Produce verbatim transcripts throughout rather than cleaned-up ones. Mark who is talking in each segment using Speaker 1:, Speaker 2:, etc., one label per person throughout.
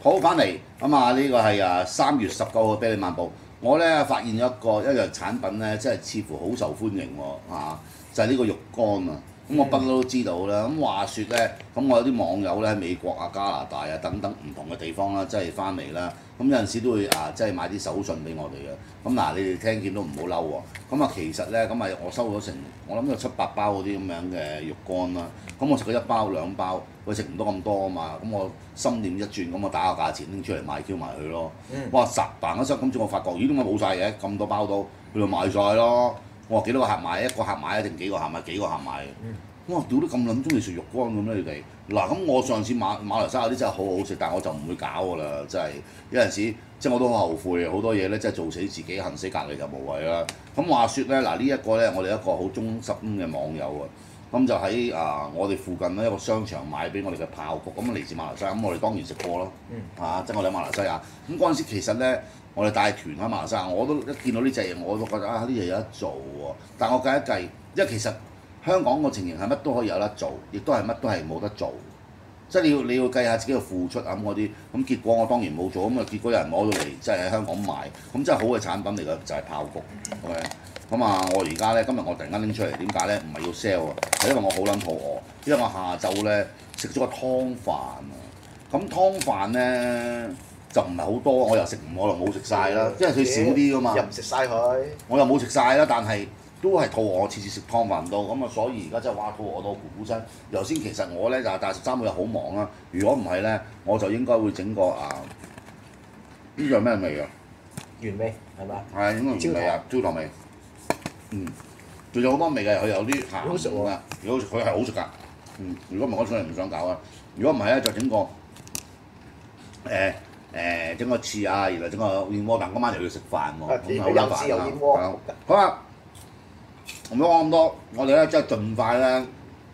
Speaker 1: 好翻嚟咁啊！呢個係啊三月十九號啤梨漫步，我咧發現咗一個一樣產品咧，即係似乎好受歡迎喎、啊、就係、是、呢個肉乾啊！咁我不嬲都知道啦。咁話說咧，咁我有啲網友咧喺美國啊、加拿大啊等等唔同嘅地方啦，即係翻嚟啦。咁有陣時都會啊，即係買啲手信俾我哋嘅。咁嗱，你哋聽見都唔好嬲喎。咁啊，其實咧，咁啊，我收咗成我諗有七八包嗰啲咁樣嘅肉乾啦。咁我食咗一包兩包，我食唔到咁多啊嘛。咁我心念一轉，咁我打個價錢拎出嚟賣 Q 埋佢咯。嗯、哇！實彈一聲，今次我發覺，咦點解冇晒嘅？咁多包都佢就賣晒咯。我話幾多個客買？一個客買定幾個客買？幾個客買？嗯、我話屌都咁撚中意食肉乾咁咧，你哋嗱咁我上次馬馬來西亞啲真係好好食，但係我就唔會搞㗎啦，真係有陣時即係我都好後悔好多嘢咧，真係做死自己，恨死隔離就無謂啦。咁話說咧，嗱呢一個咧，我哋一個好忠心嘅網友啊，咁就喺啊我哋附近咧一個商場買俾我哋嘅爆谷，咁嚟自馬來西亞，咁我哋當然食過咯，嚇、啊，即係我哋喺馬來西亞。咁嗰陣時其實咧，我哋帶團喺馬來西亞，我都一見到呢隻嘢，我都覺得啊呢隻有得做喎。但係我計一計，因為其實香港個情形係乜都可以有得做，亦都係乜都係冇得做。即係你要你要計下自己嘅付出啊咁嗰啲，咁結果我當然冇做，咁啊結果有人攞到嚟，即係喺香港賣，咁真係好嘅產品嚟嘅就係爆谷，OK。咁啊，我而家咧今日我突然間拎出嚟，點解咧？唔係要 sell 啊，係因為我好撚肚餓，因為我下晝咧食咗個湯飯啊。咁湯飯咧就唔係好多，我又食唔可能冇食晒啦，因為佢少啲㗎嘛。
Speaker 2: 又唔食晒佢。我
Speaker 1: 又冇食晒啦，但係都係肚餓，我次次食湯飯多，咁啊所以而家真係哇肚餓到咕咕聲。頭先其實我咧就但係十三號又好忙啦，如果唔係咧，我就應該會整個啊呢個咩味啊？
Speaker 2: 原味係嘛？
Speaker 1: 係應該原味啊，焦糖味。嗯，仲有好多味嘅，佢有啲鹹
Speaker 2: 好食喎。
Speaker 1: 如果佢係好食㗎，嗯，如果唔係我想嚟唔想搞啊。如果唔係咧，就整個誒誒整個翅啊，然後整個燕窩，但今晚又要食飯喎，咁好撚煩啊。好啦，唔好講咁多，我哋咧真係盡快咧，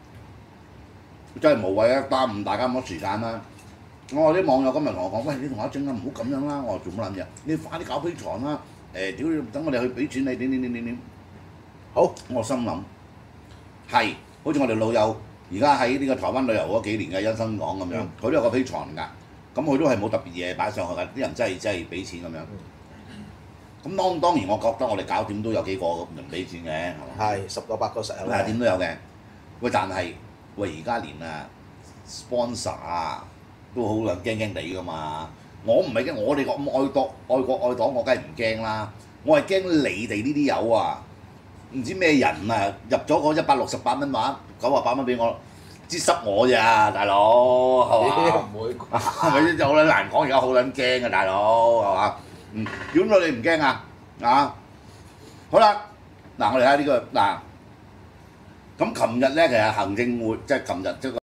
Speaker 1: 真係無謂咧耽誤大家咁多時間啦。我啲網友今日同我講：喂，你同我整啊，唔好咁樣啦！我話做乜撚嘢？你快啲搞 Patreon啦！誒，屌你，等我哋去俾錢你，點點點點點。好，我心諗係，好似我哋老友而家喺呢個台灣旅遊嗰幾年嘅欣生港咁樣，佢、嗯、都有個 Patreon㗎，咁佢都係冇特別嘢擺上去㗎，啲人真係真係俾錢咁樣。咁當當然我覺得我哋搞掂都有幾個人俾錢嘅，係嘛？
Speaker 2: 係十個八個實有嘅。
Speaker 1: 點都有嘅。喂，但係喂而家連啊 sponsor 啊都好撚驚驚地㗎嘛。我唔係驚，我哋咁愛國愛國愛黨，我梗係唔驚啦。我係驚你哋呢啲友啊！唔知咩人啊，入咗個一百六十八蚊碼，九十八蚊俾我，支濕我咋，大佬係嘛？
Speaker 2: 唔會，
Speaker 1: 係咪先？好撚難講，而家好撚驚啊，大佬係嘛？嗯，點解你唔驚啊？啊，好啦，嗱我哋睇下呢個嗱，咁琴日咧其實行政會即係琴日即係。